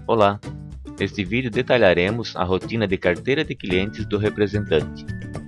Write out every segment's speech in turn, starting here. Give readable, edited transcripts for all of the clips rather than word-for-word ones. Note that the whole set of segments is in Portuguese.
Olá! Neste vídeo detalharemos a rotina de carteira de clientes do representante.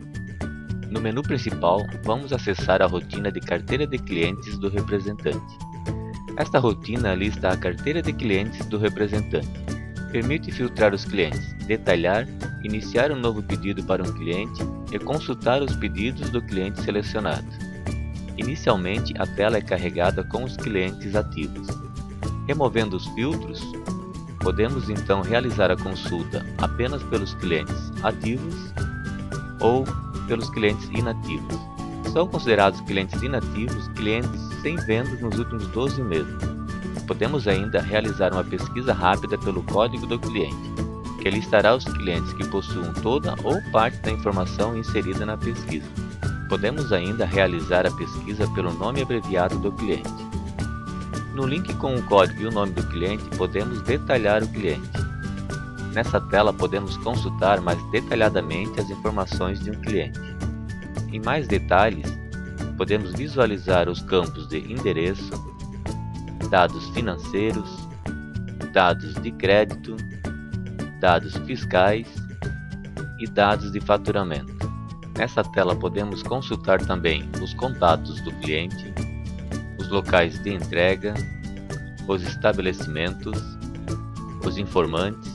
No menu principal, vamos acessar a rotina de carteira de clientes do representante. Esta rotina lista a carteira de clientes do representante. Permite filtrar os clientes, detalhar, iniciar um novo pedido para um cliente e consultar os pedidos do cliente selecionado. Inicialmente, a tela é carregada com os clientes ativos. Removendo os filtros, podemos então realizar a consulta apenas pelos clientes ativos ou pelos clientes inativos. São considerados clientes inativos clientes sem vendas nos últimos 12 meses. Podemos ainda realizar uma pesquisa rápida pelo código do cliente, que listará os clientes que possuam toda ou parte da informação inserida na pesquisa. Podemos ainda realizar a pesquisa pelo nome abreviado do cliente. No link com o código e o nome do cliente, podemos detalhar o cliente. Nessa tela, podemos consultar mais detalhadamente as informações de um cliente. Em mais detalhes, podemos visualizar os campos de endereço, dados financeiros, dados de crédito, dados fiscais e dados de faturamento. Nessa tela, podemos consultar também os contatos do cliente, os locais de entrega, os estabelecimentos, os informantes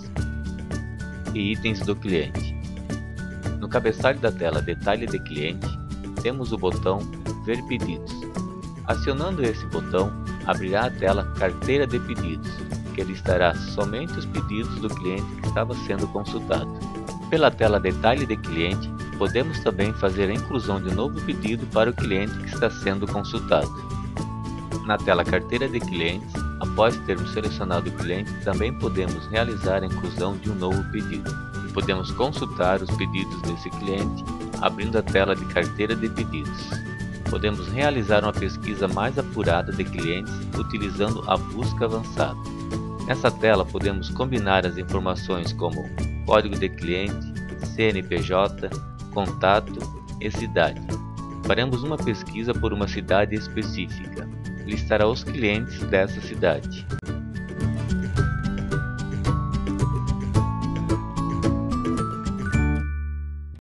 e itens do cliente. No cabeçalho da tela Detalhe de Cliente, temos o botão Ver Pedidos. Acionando esse botão, abrirá a tela Carteira de Pedidos, que listará somente os pedidos do cliente que estava sendo consultado. Pela tela Detalhe de Cliente, podemos também fazer a inclusão de um novo pedido para o cliente que está sendo consultado. Na tela Carteira de Clientes, após termos selecionado o cliente, também podemos realizar a inclusão de um novo pedido. Podemos consultar os pedidos desse cliente, abrindo a tela de Carteira de Pedidos. Podemos realizar uma pesquisa mais apurada de clientes utilizando a busca avançada. Nessa tela podemos combinar as informações como código de cliente, CNPJ, contato e cidade. Faremos uma pesquisa por uma cidade específica. Listará os clientes dessa cidade.